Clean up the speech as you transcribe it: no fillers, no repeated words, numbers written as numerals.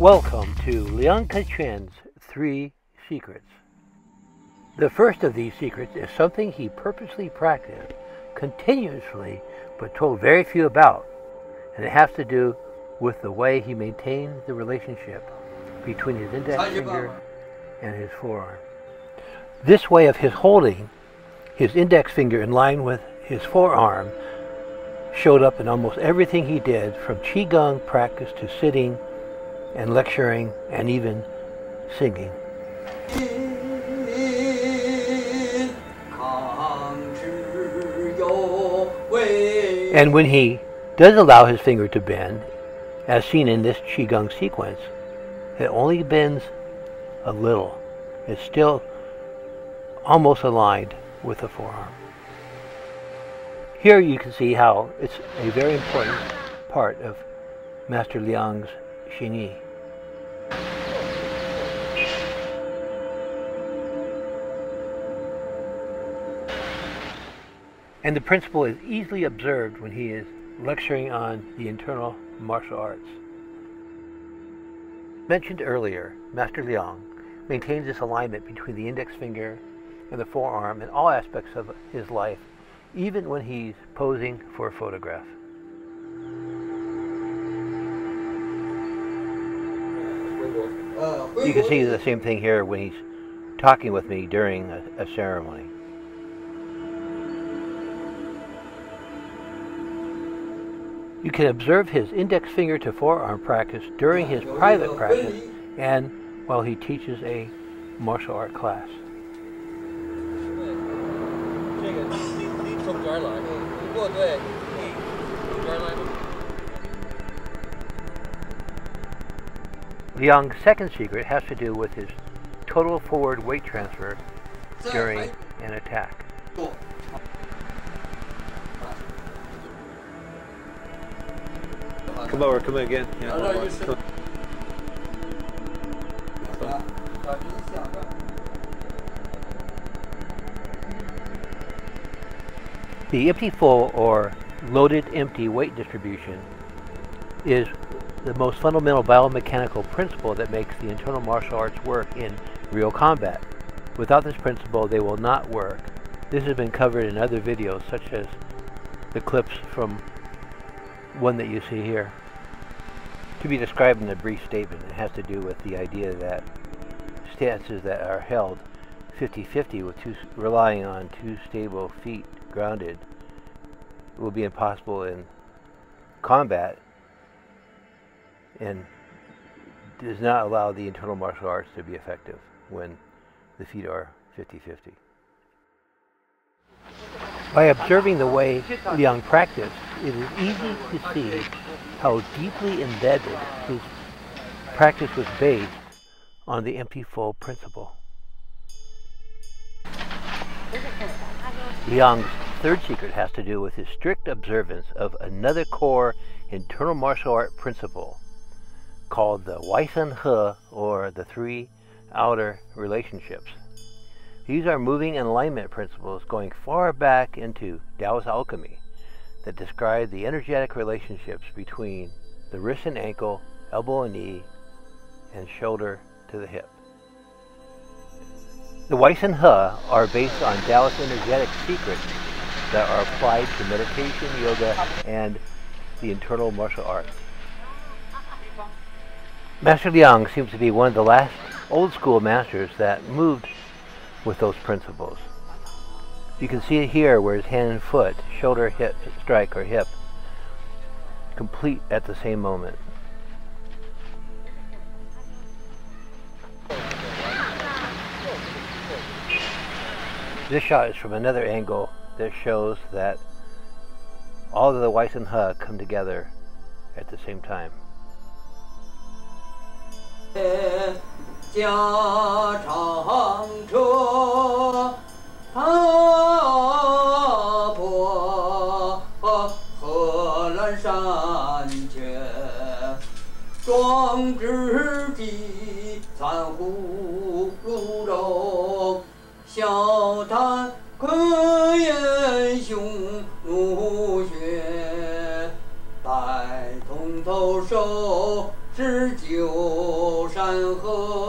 Welcome to Liang Kequan's 3 Secrets. The first of these secrets is something he purposely practiced continuously but told very few about, and it has to do with the way he maintained the relationship between his index finger and his forearm. This way of his holding his index finger in line with his forearm showed up in almost everything he did, from qigong practice to sitting and lecturing and even singing. And when he does allow his finger to bend, as seen in this qigong sequence, it only bends a little. It's still almost aligned with the forearm. Here you can see how it's a very important part of Master Liang's hsing-i. And the principle is easily observed when he is lecturing on the internal martial arts. Mentioned earlier, Master Liang maintains this alignment between the index finger and the forearm in all aspects of his life, even when he's posing for a photograph. You can see the same thing here when he's talking with me during a ceremony. You can observe his index finger to forearm practice during his private practice and while he teaches a martial art class. Liang's second secret has to do with his total forward weight transfer during an attack. Come over, come again. Yeah, the empty full or loaded empty weight distribution is the most fundamental biomechanical principle that makes the internal martial arts work in real combat. Without this principle, they will not work. This has been covered in other videos, such as the clips from one that you see here. To be described in a brief statement, it has to do with the idea that stances that are held 50-50 with relying on two stable feet grounded will be impossible in combat and does not allow the internal martial arts to be effective when the feet are 50-50. By observing the way Liang practiced, it is easy to see how deeply embedded his practice was based on the empty full principle. Liang's third secret has to do with his strict observance of another core internal martial art principle called the hsing-i, or the 3 outer relationships. These are moving and alignment principles going far back into Taoist alchemy that describe the energetic relationships between the wrist and ankle, elbow and knee, and shoulder to the hip. The hsing-i are based on Taoist energetic secrets that are applied to meditation, yoga, and the internal martial arts. Master Liang seems to be one of the last old school masters that moved with those principles. You can see it here where his hand and foot, shoulder, hip, strike, or hip, complete at the same moment. This shot is from another angle that shows that all of the hsing-i come together at the same time. Thank you. 然后